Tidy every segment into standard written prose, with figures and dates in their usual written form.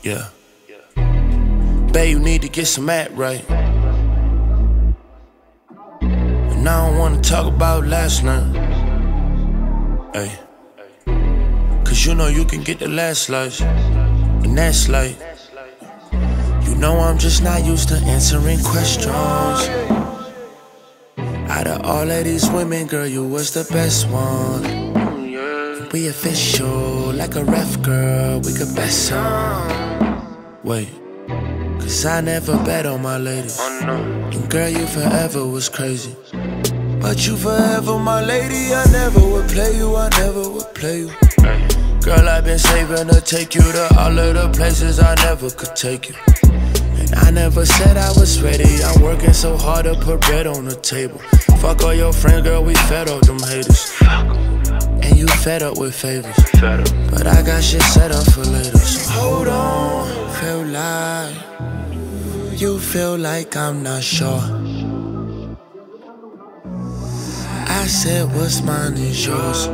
Yeah. Babe, you need to get some act right. And I don't wanna talk about last night. Hey. Cause you know you can get the last slice. And that's like, you know I'm just not used to answering questions. Out of all of these women, girl, you was the best one. We official, like a ref, girl, we could bet some. Wait, cause I never bet on my ladies. And girl, you forever was crazy. But you forever my lady, I never would play you, I never would play you. Girl, I've been saving to take you to all of the places I never could take you. And I never said I was ready, I'm working so hard to put bread on the table. Fuck all your friends, girl, we fed up them haters. And you fed up with favors. But I got shit set up for later. So hold on, feel like you feel like I'm not sure. I said what's mine is yours.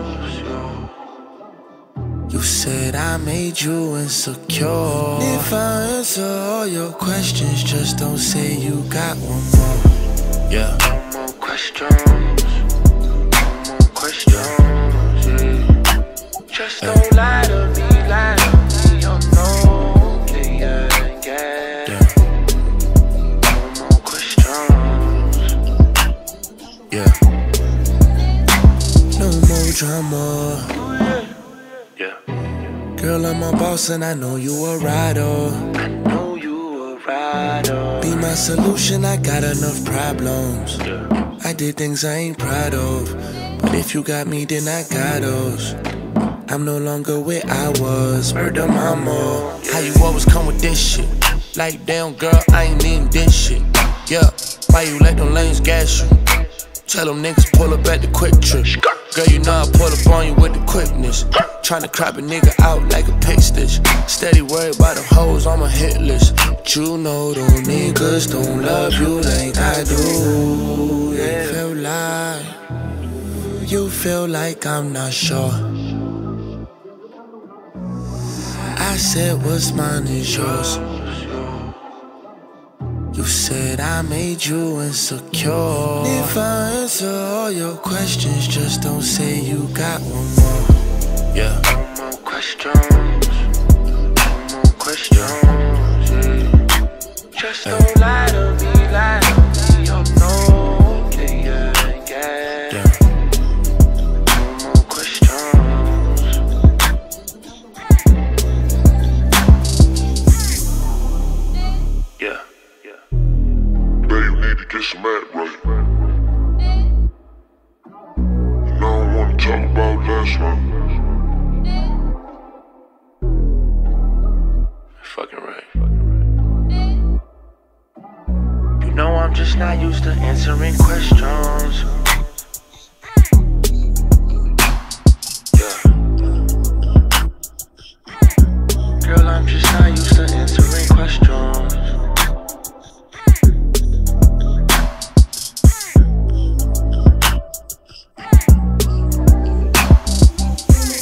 You said I made you insecure. If I answer all your questions, just don't say you got one more. Yeah. One more question. Just don't lie to me, lie to me, you know. Yeah. No more questions. Yeah. No more drama. Yeah. Girl, I'm a boss and I know you a rider. I know you a rider. Be my solution, I got enough problems. Yeah. I did things I ain't proud of. But if you got me, then I got us. I'm no longer where I was. Murder mama. How you always come with this shit? Like damn girl, I ain't in this shit. Yeah, why you let them lanes gas you? Tell them niggas pull up at the quick trip. Girl, you know I pull up on you with the quickness. Tryna crop a nigga out like a pick stitch. Steady worried about them hoes on my hit list. But you know them niggas don't love you like I do. Yeah. You feel like I'm not sure. I said what's mine is yours. You said I made you insecure. If I answer all your questions, just don't say you got one more. Yeah. No more questions. Just don't lie to me, you know. Yeah. No more questions. Yeah. Babe, you need to get some act right. You know I don't wanna talk about last night. Fucking right. You know I'm just not used to answering questions.